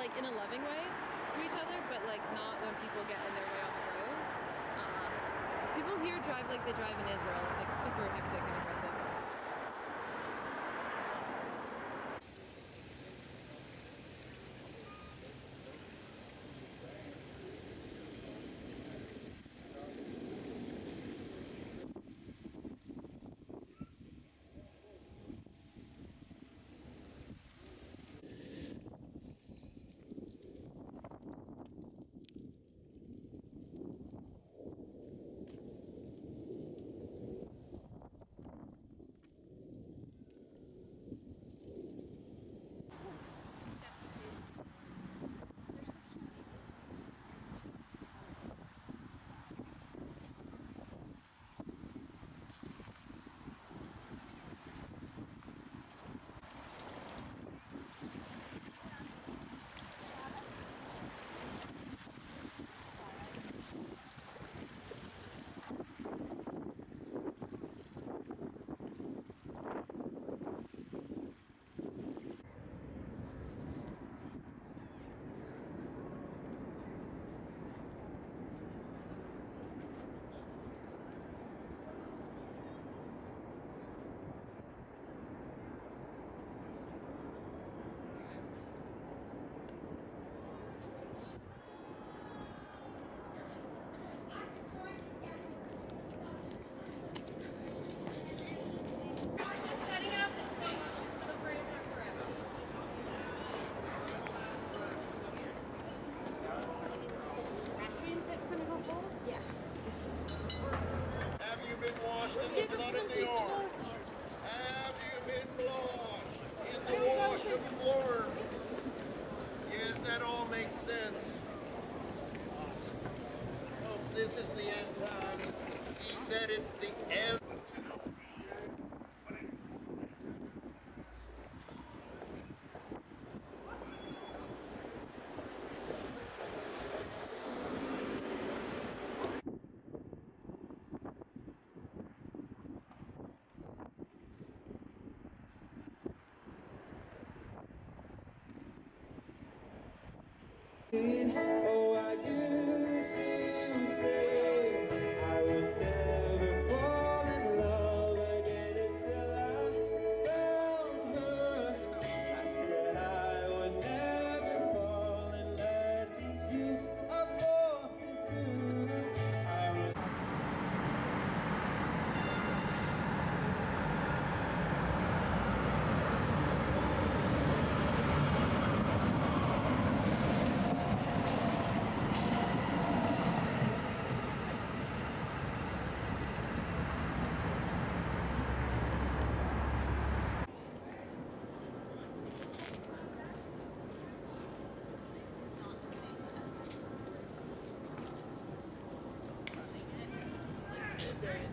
like in a loving way to each other, but like not when people get in their way on the road. People here drive like they drive in Israel. It's like super hectic and aggressive. Have you been washed in the blood of the ark? Have you been washed in the wash of worms? Yes, that all makes sense. Oh, this is the end times. He said it's the end. Oh, I used to say I would never fall in love again until I found her. I said I would never fall unless it's you I fall into. Very